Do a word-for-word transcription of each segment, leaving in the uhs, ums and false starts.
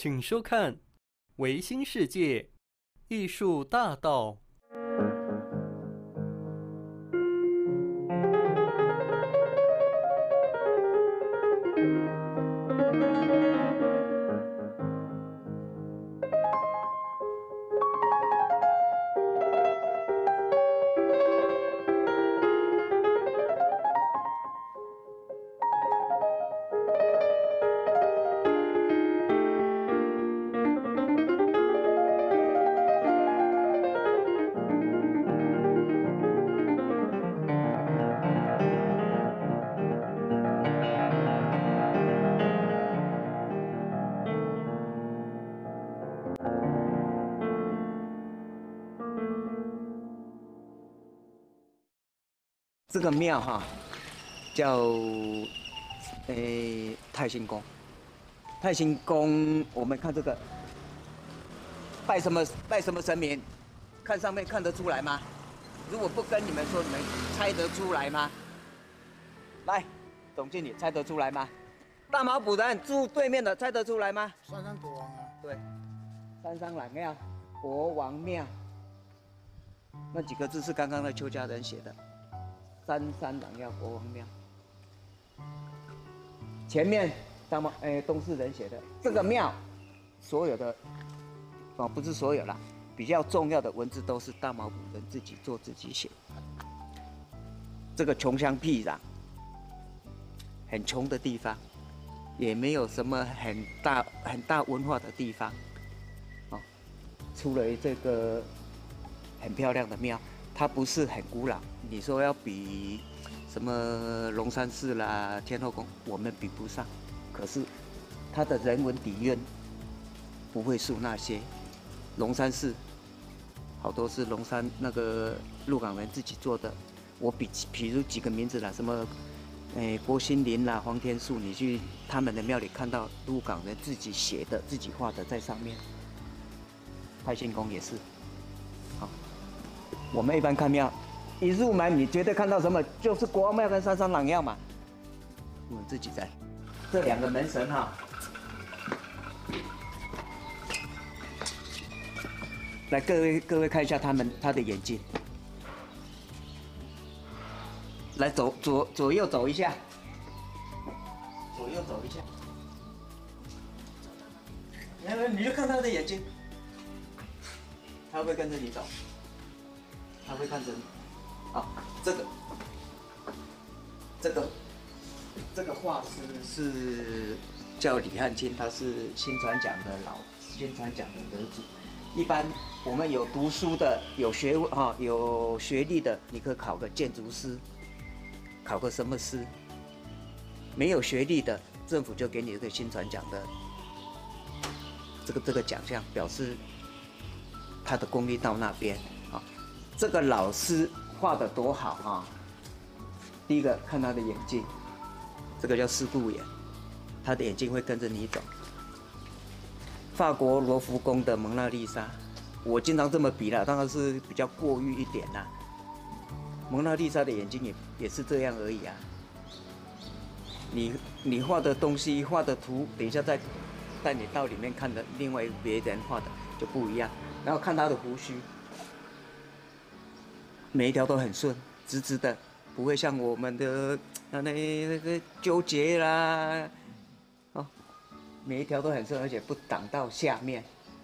请收看《维新世界艺术大道》。 这个庙哈叫诶太清宫。太清宫，我们看这个拜什么拜什么神明，看上面看得出来吗？如果不跟你们说，你们猜得出来吗？来，总经理猜得出来吗？大毛埔人住对面的猜得出来吗？ 三山国王啊， 对，三山哪庙？国王庙。那几个字是刚刚的邱家人写的。三山郎耀国王庙，前面大毛诶东市人写的这个庙，所有的哦不是所有啦，比较重要的文字都是大毛埔人自己做自己写。这个穷乡僻壤，很穷的地方，也没有什么很大很大文化的地方，哦，出了这个很漂亮的庙。它不是很古老，你说要比什么龙山寺啦、天后宫，我们比不上。可是它的人文底蕴不会输那些。龙山寺好多是龙山那个鹿港人自己做的，我比比如几个名字啦，什么诶郭心林啦、黄天树，你去他们的庙里看到鹿港人自己写的、自己画的在上面。太清宫也是，好。我们一般看庙，一入门你绝对看到什么？就是国王庙跟三山郎耀嘛。我们自己在这两个门神哈，来各位各位看一下他们他的眼睛，来走左左右走一下，左右走一下，来来你就看他的眼睛，他会不会跟着你走？他会看着你，啊，这个，这个，这个画师是叫李汉卿，他是新传奖的老新传奖的得主。一般我们有读书的、有学问哈、有学历的，你可以考个建筑师，考个什么师。没有学历的，政府就给你这个新传奖的这个这个奖项，表示他的功力到那边。这个老师画得多好哈！第一个看他的眼睛，这个叫四顾眼，他的眼睛会跟着你走。法国罗浮宫的蒙娜丽莎，我经常这么比啦，当然是比较过誉一点啦。蒙娜丽莎的眼睛也也是这样而已啊。你你画的东西、画的图，等一下再带你到里面看的，另外别人画的就不一样。然后看他的胡须。每一条都很顺，直直的，不会像我们的那那个纠结啦，哦，每一条都很顺，而且不挡到下面。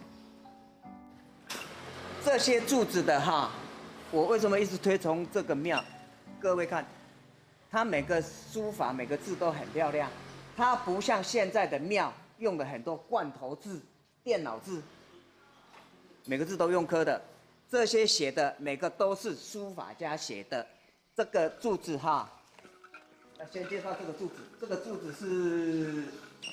这些柱子的哈，我为什么一直推崇这个庙？各位看，它每个书法每个字都很漂亮，它不像现在的庙用了很多罐头字、电脑字，每个字都用刻的。这些写的每个都是书法家写的。这个柱子哈，那先介绍这个柱子。这个柱子是，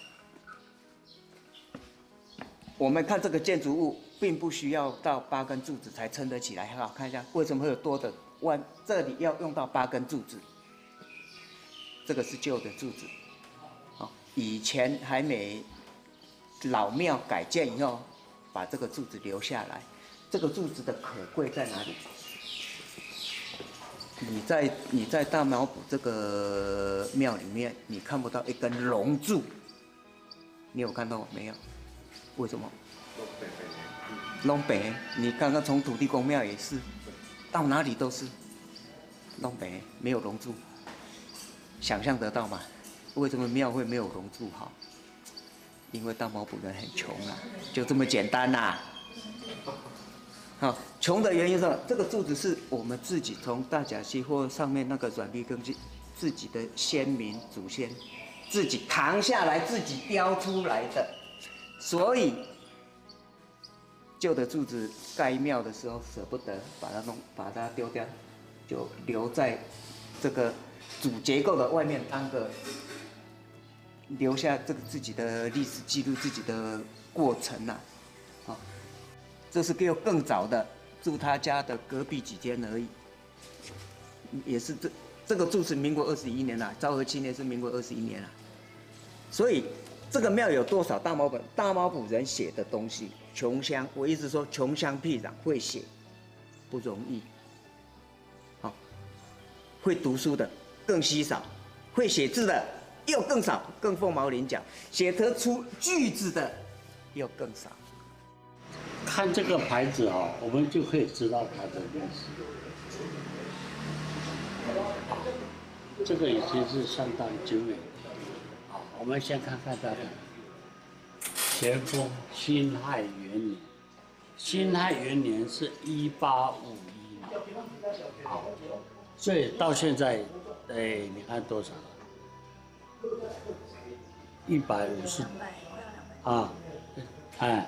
我们看这个建筑物，并不需要到八根柱子才撑得起来。好，看一下为什么会有多的弯？这里要用到八根柱子。这个是旧的柱子，哦，以前还没老庙改建以后，把这个柱子留下来。这个柱子的可贵在哪里？你在你在大毛埔这个庙里面，你看不到一根龙柱，你有看到没有？ 为什么？东北，你刚刚从土地公庙也是，到哪里都是东北没有龙柱，想象得到吗？为什么庙会没有龙柱？哈，因为大毛埔人很穷啊，就这么简单呐、啊。好，穷的原因是什么？这个柱子是我们自己从大甲溪或上面那个软壁根基自己的先民祖先自己扛下来，自己雕出来的，所以旧的柱子盖庙的时候舍不得把它弄，把它丢掉，就留在这个主结构的外面，当个留下这个自己的历史记录，自己的过程呐、啊。好，这是给我更早的住他家的隔壁几间而已，也是这这个柱是民国二十一年啦，昭和七年是民国二十一年啦，所以这个庙有多少大毛埔大毛埔人写的东西？穷乡，我一直说穷乡僻壤会写不容易，好，会读书的更稀少，会写字的又更少，更凤毛麟角，写得出句子的又更少。 看这个牌子哦，我们就可以知道它的历史。这个已经是相当久远的。好，我们先看看它的前锋，辛亥元年。辛亥元年是一八五一年。好，所以到现在，哎，你看多少了？一百五十。啊，哎。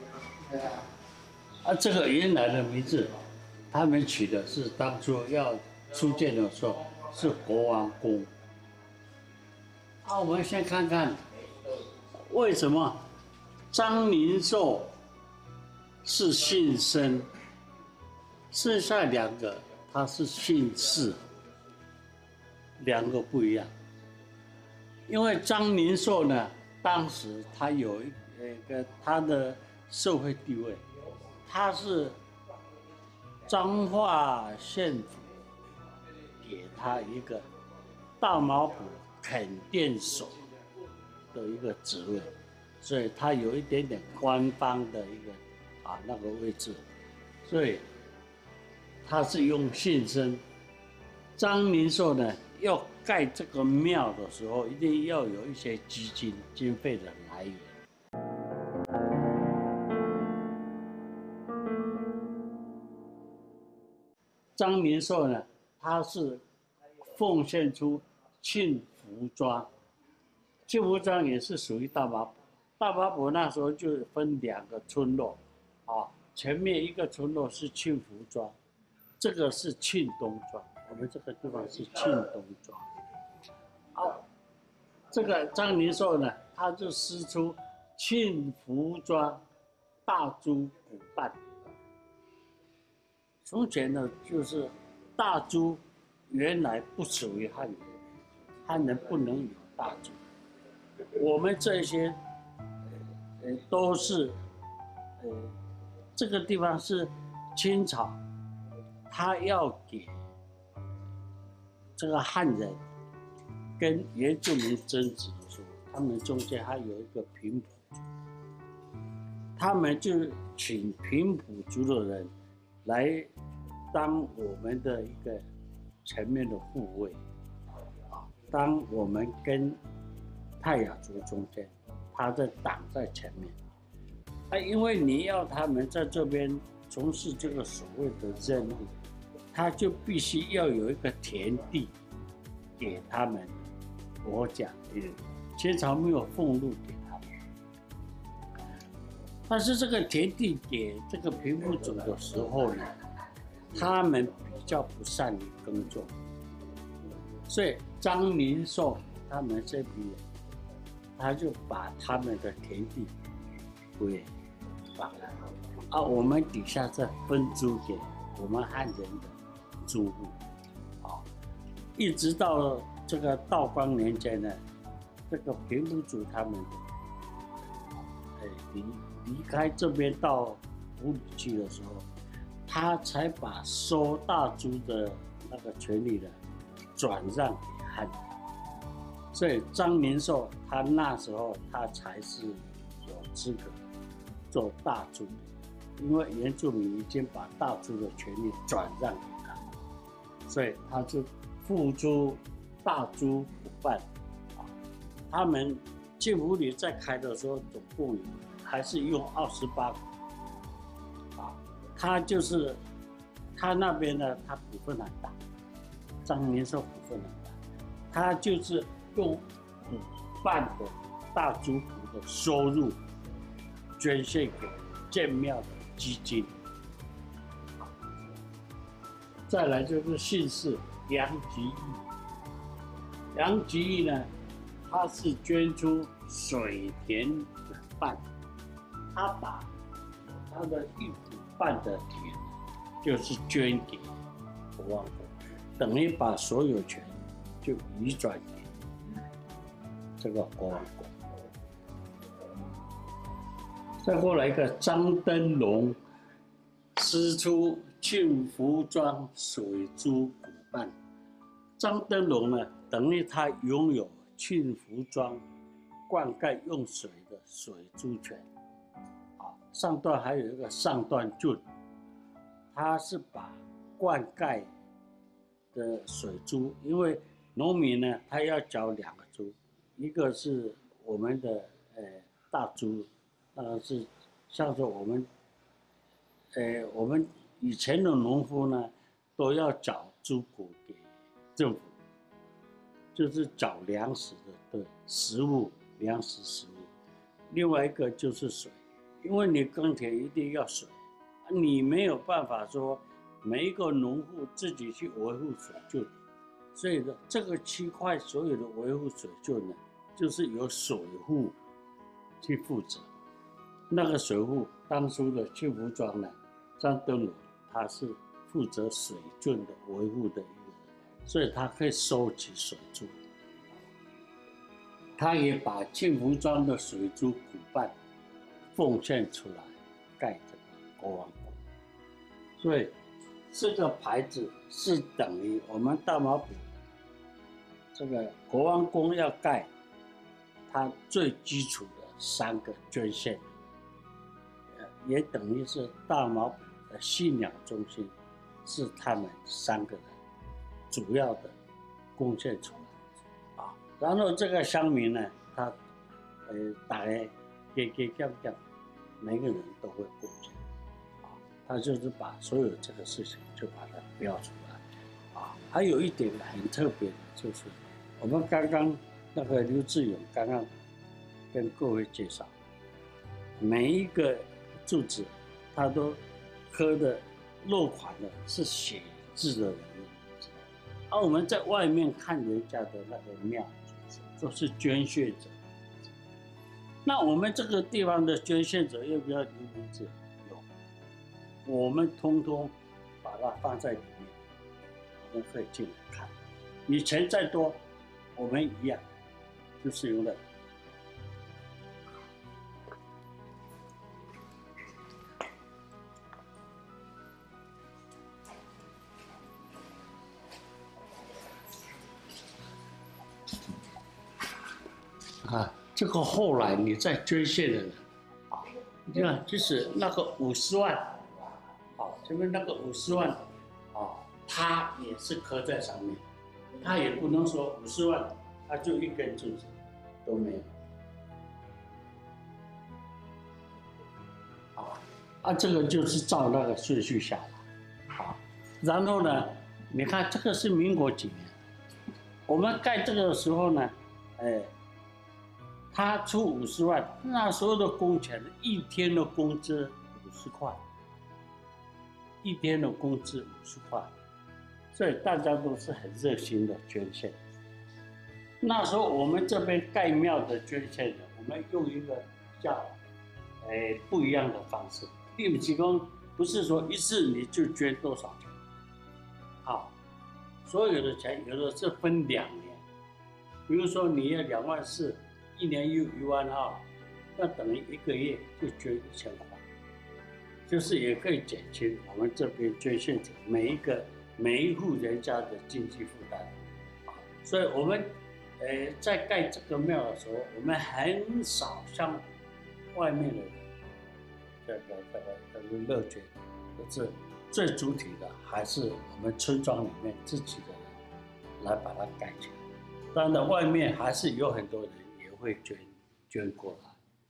啊，这个原来的名字，他们取的是当初要出建的时候是国王宫。啊，我们先看看为什么张灵寿是姓申，剩下两个他是姓氏，两个不一样。因为张灵寿呢，当时他有一个他的社会地位，他是彰化县府给他一个大毛埔垦店守的一个职位，所以他有一点点官方的一个啊那个位置，所以他是用姓申。张灵寿呢，要盖这个庙的时候，一定要有一些基金经费的来源。张灵寿呢，他是奉献出庆福庄，庆福庄也是属于大毛埔。大毛埔那时候就分两个村落，啊，前面一个村落是庆福庄，这个是庆东庄，我们这个地方是庆东庄。好，这个张灵寿呢，他就施出庆福庄大猪补办。从前呢，就是大猪原来不属于汉人，汉人不能有大猪。我们这些，呃，都是，呃，这个地方是清朝，他要给这个汉人跟原住民争执的时候，他们中间还有一个平埔族，他们就请平埔族的人来当我们的一个前面的护卫，啊，当我们跟泰雅族中间，他在挡在前面，啊，因为你要他们在这边从事这个所谓的任务，他就必须要有一个田地给他们。我讲，清朝没有俸禄给他们，但是这个田地给这个平埔族的时候呢，他们比较不善于耕种，所以张灵寿他们这批人，他就把他们的田地归放了，啊，我们底下再分租给我们汉人的租户，啊，一直到这个道光年间呢，这个平埔族他们，哎，离离开这边到埔里去的时候，他才把收大猪的那个权利呢转让给汉人，所以张灵寿他那时候他才是有资格做大猪，因为原住民已经把大猪的权利转让给他，所以他是付诸大猪补办啊。他们建福里在开的时候，总共还是用二十八股啊，他就是他那边呢，他股份很大，张明寿股份很大，他就是用补办的大猪股的收入捐献给建庙的基金。再来就是姓氏杨吉义，杨吉义呢，他是捐出水田的半，他把他的一股半的田，就是捐给国王国，等于把所有权就移转给这个国王国。再过来一个张登龙，师出庆福庄水珠补办。张登龙呢，等于他拥有庆福庄灌溉用水的水珠权。啊，上段还有一个上段郡，他是把灌溉的水珠，因为农民呢，他要缴两个珠，一个是我们的呃大珠。呃，是像说我们，呃，我们以前的农夫呢，都要缴猪股给政府，就是缴粮食的，对，食物、粮食、食物。另外一个就是水，因为你耕田一定要水，你没有办法说每一个农户自己去维护水圳，所以呢，这个区块所有的维护水圳呢，就是由水户去负责。那个水户当初的庆福庄呢，张登龙他是负责水圳的维护的一个人，所以他可以收集水珠。他也把庆福庄的水珠股办奉献出来，盖这个国王宫。所以这个牌子是等于我们大茅埔这个国王宫要盖，它最基础的三个捐献。也等于是大茅埔的信仰中心，是他们三个人主要的贡献出来啊。然后这个乡民呢，他呃大概给给讲讲，每个人都会贡献啊。他就是把所有这个事情就把它标出来啊。还有一点很特别的就是，我们刚刚那个刘志勇刚刚跟各位介绍，每一个柱子，他都刻的落款的是写字的人的名字，而我们在外面看人家的那个庙，都是捐献者。那我们这个地方的捐献者要不要留名字？有，我们通通把它放在里面，我们可以进来看。你钱再多，我们一样，就是用的。啊，这个后来你再捐献的人，啊，你看，就是那个五十万，啊，前面那个五十万，啊，他也是刻在上面，他也不能说五十万，他就一根柱子都没有，啊，啊，这个就是照那个顺序下来，啊，然后呢，你看这个是民国几年，我们盖这个的时候呢，哎。他出五十万，那时候的工钱，一天的工资五十块，一天的工资五十块，所以大家都是很热心的捐献。那时候我们这边盖庙的捐献的，我们用一个叫，诶不一样的方式，例如提供不是说一次你就捐多少钱，好，所有的钱有的是分两年，比如说你要两万四。一年有一万二，那等于一个月就捐一千块，就是也可以减轻我们这边捐献者每一个每一户人家的经济负担，啊，所以我们呃在盖这个庙的时候，我们很少向外面的人这个这个这个乐捐，就是最主体的还是我们村庄里面自己的人来把它盖起来。当然，外面还是有很多人也会捐捐过来。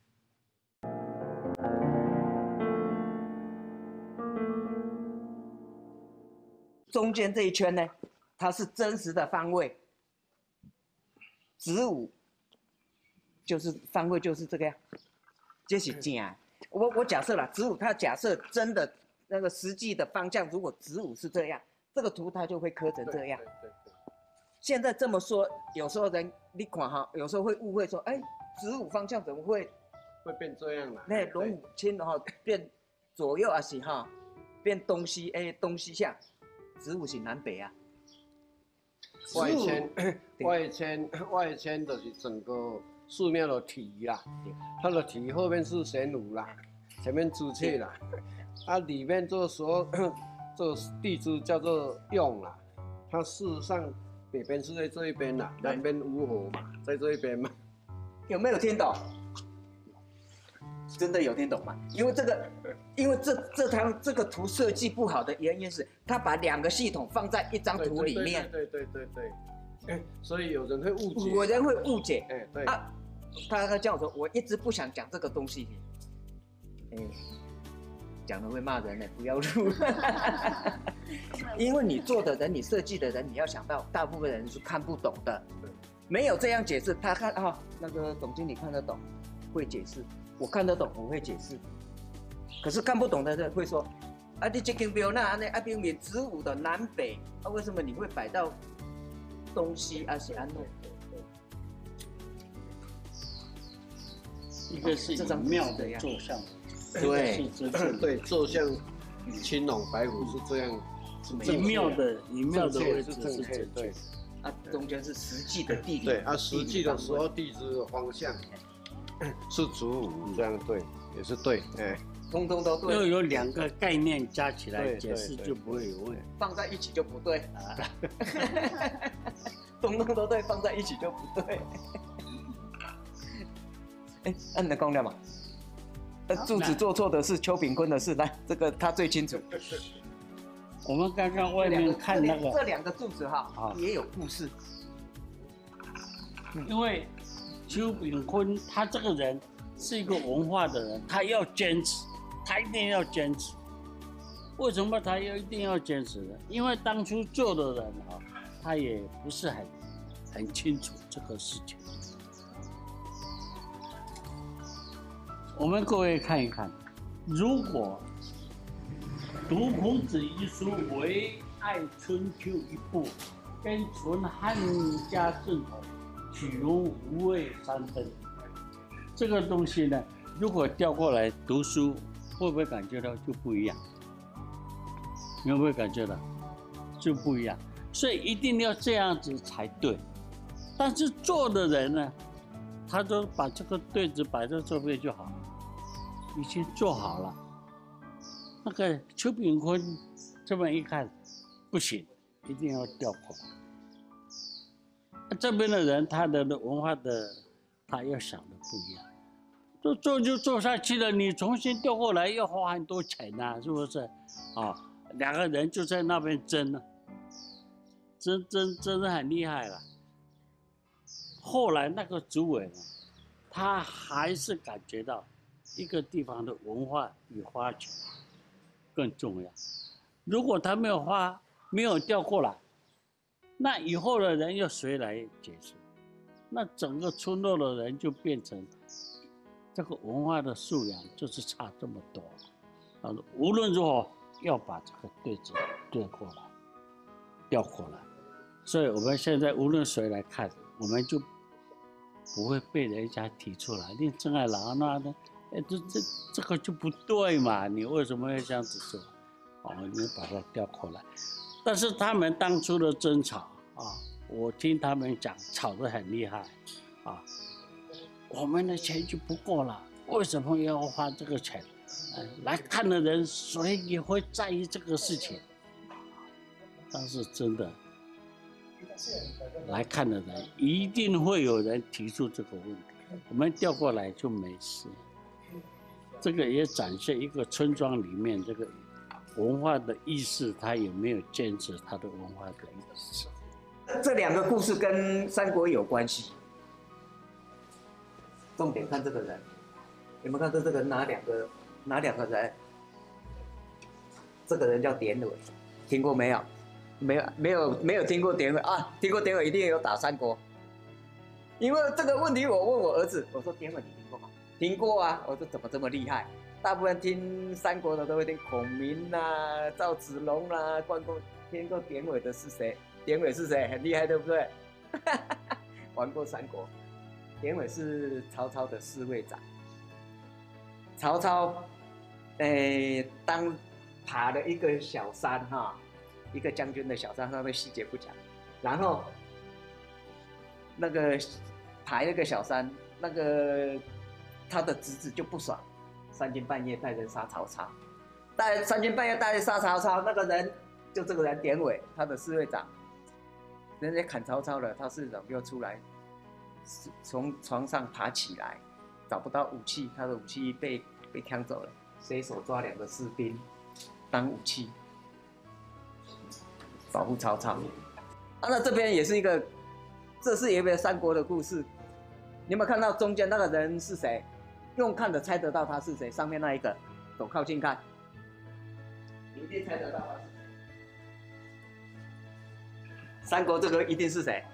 中间这一圈呢，它是真实的方位，子午就是方位就是这个样，这是真的。我我假设了子午，它假设真的那个实际的方向，如果子午是这样，这个图它就会刻成这样。 对对对。 现在这么说，有时候人你看哈，有时候会误会说，哎，子午方向怎么会会变这样了？ 那龙五亲的哈变左右啊是哈，变东西哎东西向。子午是南北啊， 外迁外迁外迁就是整个寺庙的体啦，它的体后面是玄武啦，前面朱雀啦，啊里面这所这地支叫做用啦，它事实上北边是在这一边啦，南边午火嘛，在这一边嘛， 有没有听懂？真的有听懂吗？因为这个，因为这这张这个图设计不好的原因是，他把两个系统放在一张图里面， 对对对对对，所以有人会误解， 有人会误解。 哎，对啊，他他叫我说，我一直不想讲这个东西，哎，讲了会骂人的，不要录。因为你做的人，你设计的人，你要想到，大部分人是看不懂的，没有这样解释。他看啊，那个总经理看得懂，会解释。我看得懂，我会解释。可是看不懂的人会说：“啊，你这根标那安尼啊，明明子午的南北，啊，为什么你会摆到东西啊？是安弄？” 一个是以庙的坐向， 对， 对，坐向青龙白虎是这样， 以庙的以庙的位置是正确，对。 啊，中间是实际的地理。 对啊，实际的时候地支的方向。是子午这样对，也是对，哎， 通通都对。 又有两个概念加起来解释就不会有问题， 放在一起就不对啊。通通都对，放在一起就不对。哎，按你的公料嘛。呃，柱子做错的是邱炳坤的事，来，这个他最清楚。 我们刚刚外面看那个这两个柱子哈，也有故事， 因为。邱炳坤他这个人是一个文化的人，他要坚持，他一定要坚持。为什么他要一定要坚持呢？因为当初做的人啊，他也不是很很清楚这个事情。我们各位看一看，如果读孔子一书为爱春秋一部，跟纯汉家正统。取容无味三分，这个东西呢，如果调过来读书，会不会感觉到就不一样？你会不会感觉到就不一样？所以一定要这样子才对。但是做的人呢，他都把这个对子摆在这边就好，已经做好了。那个邱炳坤这么一看，不行，一定要调过来。这边的人，他的文化的，他要想的不一样，做做就做下去了，你重新调过来要花很多钱呐、啊，是不是？啊，两个人就在那边争了，争争争得很厉害了。后来那个主委呢，他还是感觉到一个地方的文化比花钱更重要。如果他没有花，没有调过来。那以后的人要谁来解释？那整个村落的人就变成这个文化的素养就是差这么多啊！无论如何要把这个对子对过来，调过来。所以我们现在无论谁来看，我们就不会被人家提出来。你真爱老那呢？哎，这这这个就不对嘛！你为什么要这样子做？哦，你把它调过来。但是他们当初的争吵啊，我听他们讲，吵得很厉害，啊，我们的钱就不够了，为什么要花这个钱？呃，来看的人谁也会在意这个事情，但是真的来看的人一定会有人提出这个问题，我们调过来就没事。 这个也展现一个村庄里面这个文化的意识，他有没有坚持他的文化的意识？ 这两个故事跟三国有关系。重点看这个人，有没有看到这个哪两个哪两个人？这个人叫典韦，听过没有？没有没有没有听过典韦啊？听过典韦一定有打三国。因为这个问题，我问我儿子，我说典韦你听过吗？听过啊。我说怎么这么厉害？大部分听三国的都会听孔明啦、赵子龙啦、关公，听过典韦的是谁？典韦是谁？很厉害，对不对？玩过三国。典韦是曹操的侍卫长。曹操，诶、呃，当爬了一个小山哈，一个将军的小山，他的细节不讲。然后那个爬那个小山，那个他的侄子就不爽，三更半夜带人杀曹操，带三更半夜带人杀曹操，那个人就这个人典韦，他的侍卫长，人家砍曹操了，他侍卫长又出来。从床上爬起来，找不到武器，他的武器被被抢走了，随手抓两个士兵当武器，保护曹操。啊，那这边也是一个，这是一个三国的故事。你有没有看到中间那个人是谁？用看的猜得到他是谁？上面那一个，走靠近看，你一定猜得到他是谁。三国这个一定是谁？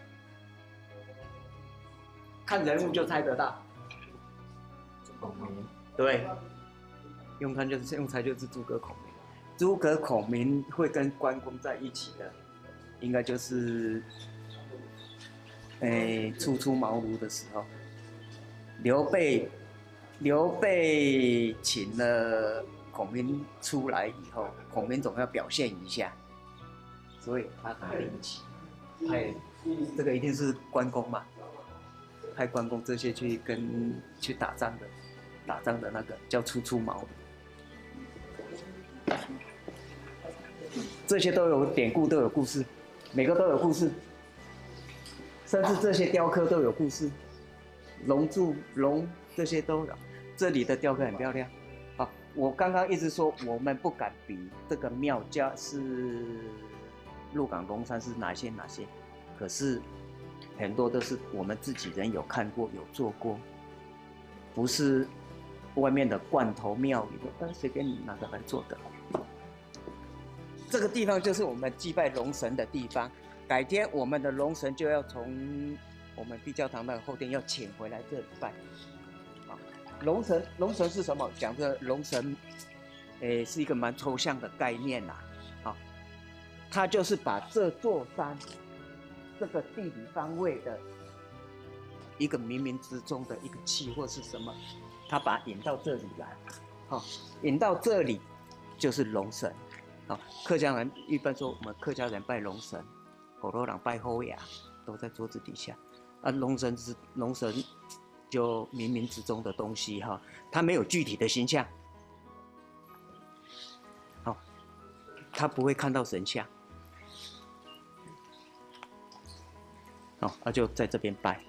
看人物就猜得到，孔明，对，用看就是用猜就是诸葛孔明。诸葛孔明会跟关公在一起的，应该就是，诶、欸，初出茅庐的时候，刘备，刘备请了孔明出来以后，孔明总要表现一下，所以他拿兵器，派这个一定是关公嘛。派关公这些去跟去打仗的，打仗的那个叫初出茅庐，这些都有典故，都有故事，每个都有故事，甚至这些雕刻都有故事，龙柱龙这些都有。这里的雕刻很漂亮。好，我刚刚一直说我们不敢比这个庙家是鹿港龙山是哪些哪些，可是。很多都是我们自己人有看过、有做过，不是外面的罐头庙宇的，随便你拿个来做的。这个地方就是我们祭拜龙神的地方。改天我们的龙神就要从我们碧教堂的后殿要请回来这里拜。啊，龙神，龙神是什么？讲这龙神，诶，是一个蛮抽象的概念啦。啊，它就是把这座山。这个地理方位的一个冥冥之中的一个气或是什么，他把它引到这里来，好、哦，引到这里就是龙神，好、哦，客家人一般说我们客家人拜龙神，火罗人拜后牙，都在桌子底下，啊，龙神是龙神，就冥冥之中的东西哈，它没有具体的形象，好、哦，他不会看到神像。哦，那、啊、就在这边拜。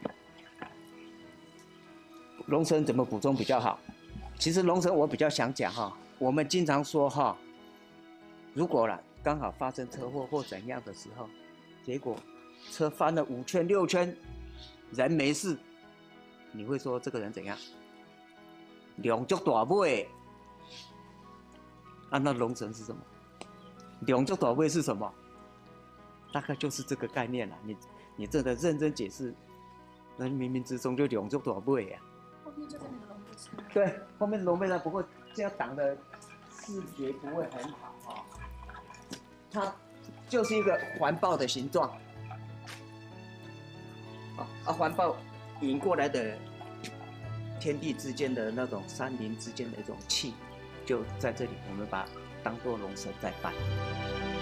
龙神怎么补充比较好？其实龙神我比较想讲哈，我们经常说哈，如果啦刚好发生车祸或怎样的时候，结果车翻了五圈六圈，人没事，你会说这个人怎样？两足大尾。啊，那龙神是什么？两足大尾是什么？大概就是这个概念啦。你。你真的认真解释，那冥冥之中就两足大尾呀。 后面就在那个龙背上。 对，后面龙背上，不过这样挡的视觉不会很好啊、哦。它就是一个环抱的形状，啊啊，环抱引过来的天地之间的那种山林之间的一种气，就在这里，我们把它当作龙神在拜。